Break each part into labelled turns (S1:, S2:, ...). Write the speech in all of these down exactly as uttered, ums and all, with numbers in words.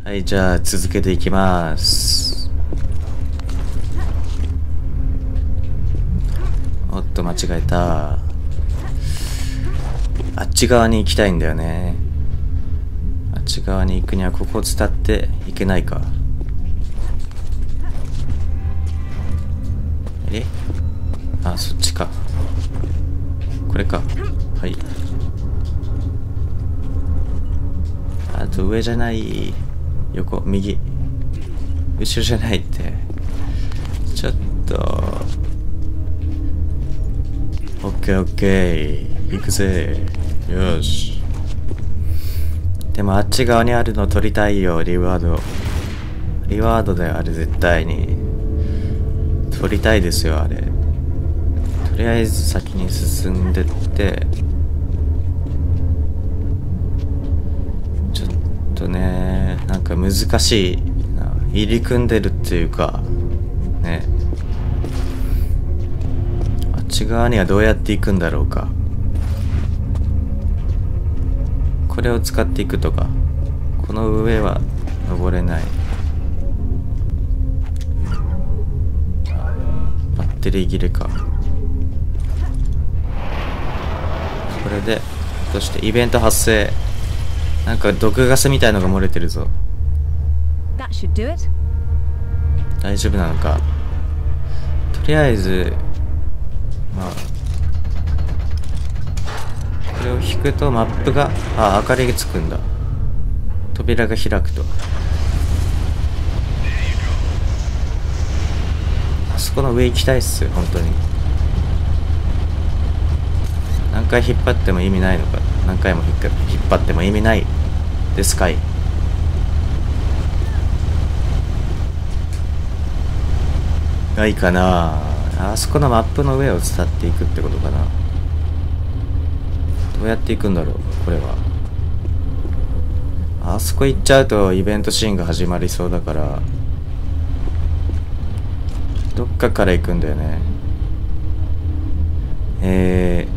S1: はい、じゃあ続けていきます。おっと間違えた。あっち側に行きたいんだよね。あっち側に行くにはここを伝っていけないか。え、あ、そっちか。これか。はい。あと上じゃない。横、右。後ろじゃないって。ちょっと。オッケーオッケー。行くぜ。よし。でもあっち側にあるの取りたいよ、リワード。リワードだよ、あれ絶対に。取りたいですよ、あれ。とりあえず先に進んでって。ちょっとね、なんか難しいな。入り組んでるっていうか、ね。あっち側にはどうやって行くんだろうか。これを使っていくとか。この上は登れない。バッテリー切れか。これでそしてイベント発生。なんか毒ガスみたいのが漏れてるぞ。大丈夫なのか。とりあえずまあこれを引くとマップが、あ、明かりがつくんだ。扉が開くと。あそこの上行きたいっす、本当に。何回引っ張っても意味ないのか。何回も引っ張っても意味ないですかい。ないかな。あそこのマップの上を伝っていくってことかな。どうやっていくんだろう、これは。あそこ行っちゃうとイベントシーンが始まりそうだから、どっかから行くんだよね。え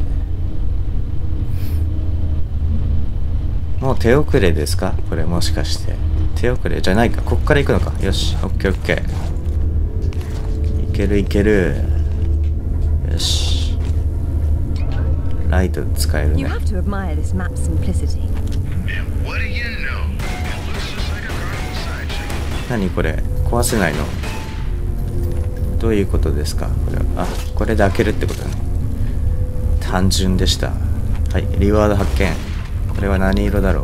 S1: ー、もう手遅れですかこれ、もしかして。手遅れじゃないか。こっから行くのか。よし、オッケーオッケー。いけるいける。よし。ライト使えるね。何これ、壊せないの？どういうことですかこれは。あ、これで開けるってことね。単純でした。はい、リワード発見。これは何色だろう。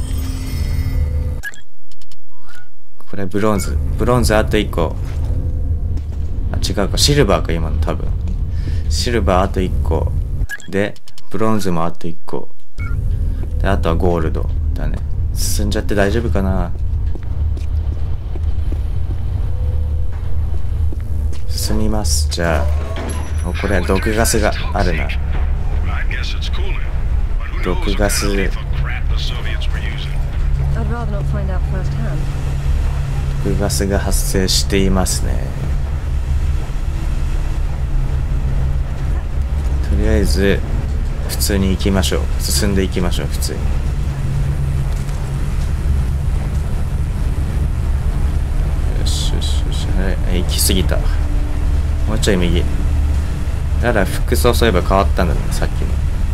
S1: これブロンズ。ブロンズあといっこ。あ、違うか。シルバーか、今の多分。シルバーあといっこ。で、ブロンズもあといっこ。で、あとはゴールドだね。進んじゃって大丈夫かな。進みます。じゃあ、お、これは毒ガスがあるな。毒ガス。毒ガスが発生していますね。とりあえず普通に行きましょう。進んでいきましょう、普通に。よしよしよし。はい、行き過ぎた。もうちょい右。だから服装そういえば変わったんだね、さっきの。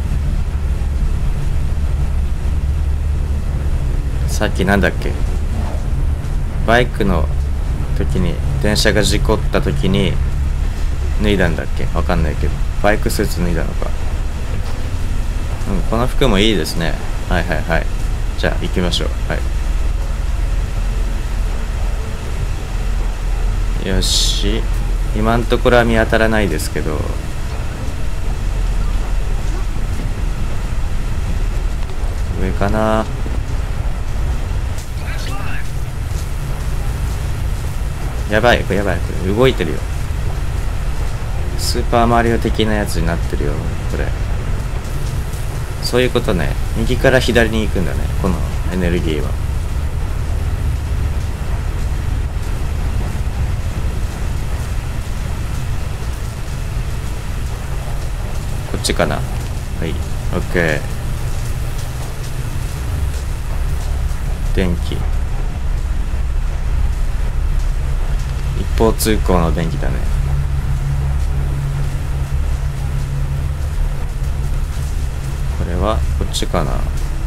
S1: さっきなんだっけ、バイクの時に、電車が事故った時に脱いだんだっけ、わかんないけど、バイクスーツ脱いだのか。うん、この服もいいですね。はいはいはい。じゃあ行きましょう。はい。よし。今のところは見当たらないですけど。上かな。やばい、やばい、これ動いてるよ。スーパーマリオ的なやつになってるよ、これ。そういうことね。右から左に行くんだね、このエネルギーは。こっちかな。はい、オッケー。電気。 方通行の電気だね。これはこっちかな。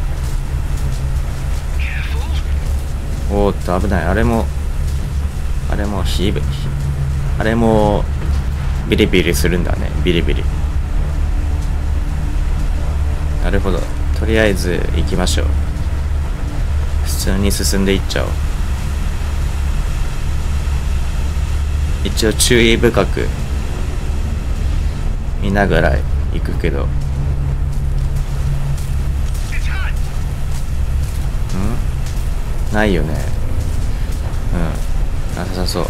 S1: おーっと危ない。あれもあれもひびあれもビリビリするんだね。ビリビリ。なるほど。とりあえず行きましょう。普通に進んでいっちゃおう。一応注意深く見ながら行くけど、んないよね。うん、なさそう。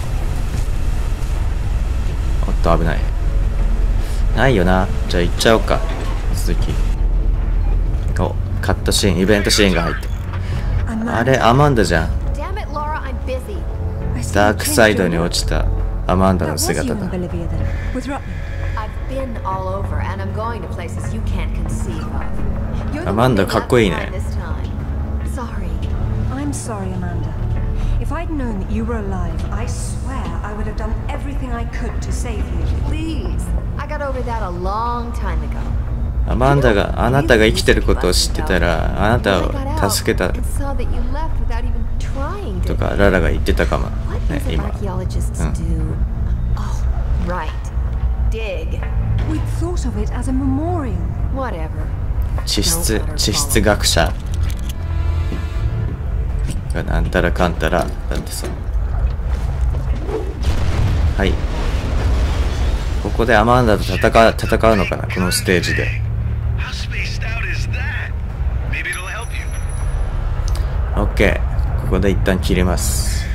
S1: おっと危ない。ないよな。じゃあ行っちゃおうか。続き。お、カットシーン、イベントシーンが入って。あれアマンダじゃん。ダークサイドに落ちたアマンダの姿だ。アマンダかっこいいね。
S2: I'm sorry, Amanda. If I'd known that you were alive, I swear I would have done everything I could to save you.
S3: Please, I got over that a long time ago.
S1: アマンダがあなたが生きてることを知ってたら、あなたを助けたとかララが言ってたかもね、今。うん。地質地質学者がなんたらかんたらだってさ。はい。ここでアマンダと戦う戦うのかな、このステージで。オッケー。ここで一旦切ります。